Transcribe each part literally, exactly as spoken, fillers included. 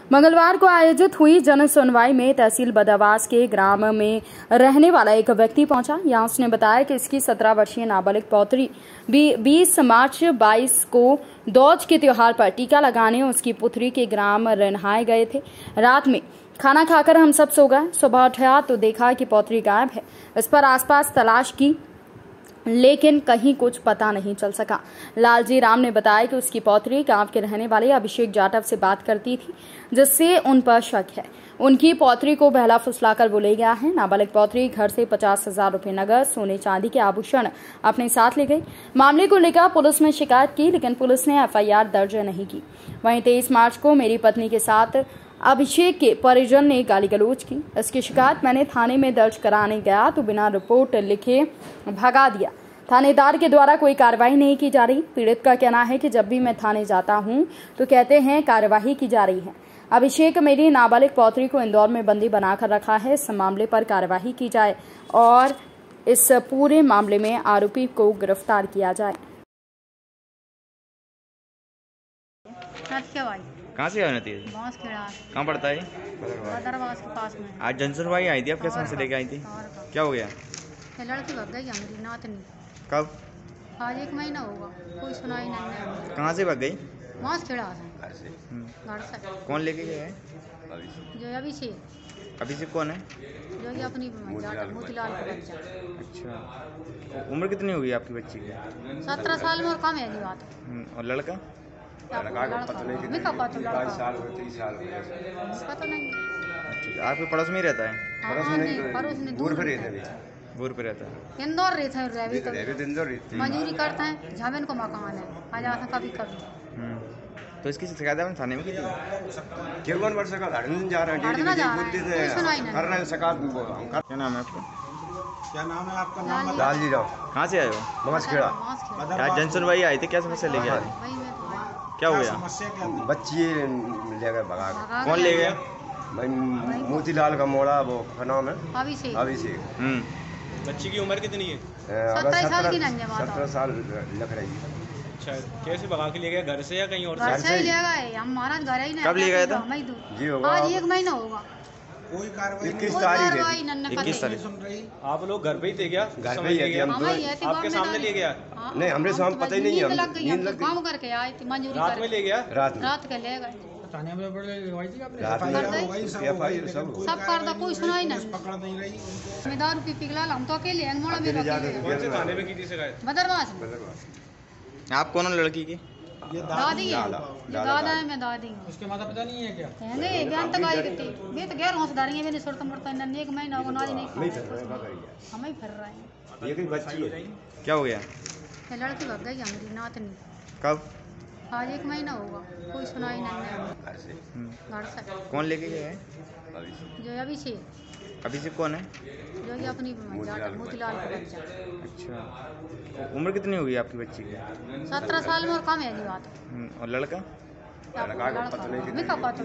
मंगलवार को आयोजित हुई जन सुनवाई में तहसील बदावास के ग्राम में रहने वाला एक व्यक्ति पहुंचा। यहां उसने बताया कि इसकी सत्रह वर्षीय नाबालिग पौत्री बीस मार्च बाईस को दौज के त्योहार पर टीका लगाने उसकी पुत्री के ग्राम रन्हाए गए थे। रात में खाना खाकर हम सब सो गए। सुबह उठा तो देखा कि पौत्री गायब है। इस पर आसपास तलाश की लेकिन कहीं कुछ पता नहीं चल सका। लालजी राम ने बताया कि उसकी पौत्री गांव के रहने वाले अभिषेक जाटव से बात करती थी, जिससे उन पर शक है। उनकी पौत्री को बहला फुसलाकर वो ले गया है। नाबालिग पौत्री घर से पचास हजार रुपये नगद, सोने चांदी के आभूषण अपने साथ ले गई। मामले को लेकर पुलिस ने शिकायत की, लेकिन पुलिस ने एफ आई आर दर्ज नहीं की। वहीं तेईस मार्च को मेरी पत्नी के साथ अभिषेक के परिजन ने गाली गलौज की। इसकी शिकायत मैंने थाने में दर्ज कराने गया तो बिना रिपोर्ट लिखे भगा दिया। थानेदार के द्वारा कोई कार्रवाई नहीं की जा रही। पीड़ित का कहना है कि जब भी मैं थाने जाता हूं तो कहते हैं कार्रवाई की जा रही है। अभिषेक मेरी नाबालिग पौत्री को इंदौर में बंदी बनाकर रखा है। इस मामले पर कार्रवाई की जाए और इस पूरे मामले में आरोपी को गिरफ्तार किया जाए। कहाँ से आए थे? कहाँ पड़ता है? बदरवास के पास में। आज जन सुनवाई आई थी, आप कैसे से लेके आई थी? क्या हो गया? ये लड़की भाग गई हमारी नातनी। कब? आज एक महीना होगा, कोई सुनाई नहीं। कहाँ से भाग गई? वहाँ से खेड़ा से घर से। कौन लेके गया है? जो अभिषेक। अभिषेक कौन है? जो ये अपनी मोतीलाल का बच्चा। अच्छा, उम्र कितनी होगी आपकी बच्ची की? सत्रह साल में और कम है जी बात। और लड़का? पता नहीं। अच्छा, आपके पड़ोस में ही रहता है? पड़ोस में दूर पे रहता है। दूर पे रहता है। इंदौर रहता है। तो मजदूरी करते हैं, जमीन को मकान है, आ जाते हैं कभी कभी। तो इसकी शिकायत आपने थाने में की थी? क्या कौन वर्ष का धारण जा रहा है? क्या नाम है आपका? क्या नाम है आपका? नाम लालजी राव। कहाँ से आए हो? नमस्खेड़ा। आज जन सुनवाई आई थी, क्या समस्या लेके आए? क्या हो गया? बच्ची ले गए भगा। कौन ले गया? मोतीलाल का मोड़ा, वो का नाम है अभिषेक। अभिषेक। बच्ची की उम्र कितनी है? सत्रह साल की नहीं है। सत्रह साल लग रही है। अच्छा, कैसे भगा के ले गया? घर से या कहीं और? घर से ही ले गए। हम महाराज घर ही नहीं। कब ले गया था? जी होगा, आज एक महीना होगा। कोई कार्रवाई इक्कीस तारीख है। इक्कीस तारीख। आप लोग घर पे ही थे क्या? घर पे ही हम आपके सामने ले गया? नहीं, हमरे सामने पता ही नहीं है। नींद लग गई, काम करके आए थे मजदूरी। रात में ले गया? रात रात के ले गए। सब कर दो, कोई सुनाई नहीं। दारू पी पिघला हम तो अकेले हैं। मोड़ा में कौन से थाने में की थी शिकायत? बदरवास। आप कौन हो लड़की की? दादी है। दादा है, मैं दादी हूँ। उसके माता पिता नहीं है क्या? कहेंगे ज्ञान तक आई थी। मैं तो गैर होशदारी है। मैंने सुरता मरता है। एक महीना होगा, नाज नहीं नहीं हम ही फिर रहे हैं। ये कोई बच्ची है। क्या हो गया? ये लड़की भाग गई हमारी नातनी। कब? आज एक महीना होगा, कोई सुनाई नहीं। घर से। कौन लेके गया है? जो अभिषेक। अभिषेक कौन है? जो ये अपनी मोतीलाल का बच्चा। अच्छा, उम्र कितनी होगी आपकी बच्ची की? सत्रह साल में और कम है जी बात। और लड़का? पता नहीं।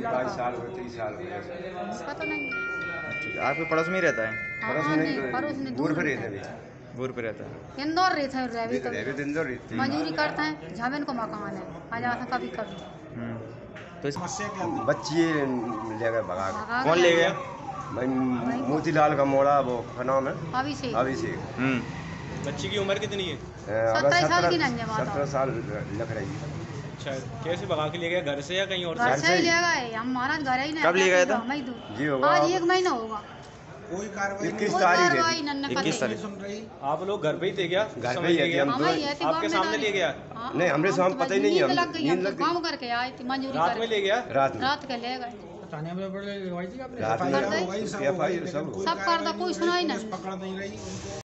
अच्छा, आपके पड़ोस में ही रहता है? पड़ोस में दूर पे रहता है। दूर पे रहता है। इंदौर रहता है। मजदूरी करते हैं, जमीन को मकान है, आ जाते हैं कभी कभी। तो इस बच्ची ले गए भगा। कौन ले गया? मोतीलाल का मोड़ा, वो का नाम है अभिषेक। अभिषेक। बच्ची की उम्र कितनी है? सत्रह साल की नहीं है। सत्रह साल लग रही है। अच्छा, कैसे भगा के ले गया? घर से या कहीं और? घर से ही ले गए। हम महाराज घर ही नहीं। कब ले गया था? जी होगा, आज एक महीना होगा। कोई कार्रवाई इक्कीस तारीख है। इक्कीस तारीख। आप लोग घर पे ही थे क्या? घर पे ही है। आपके सामने ले गया? नहीं, हमरे सामने पता ही नहीं है। नींद लग गई, काम करके आए थे मजदूरी। रात में ले गया? रात रात के ले गए। सब सब कर दो, कोई सुनाई नहीं।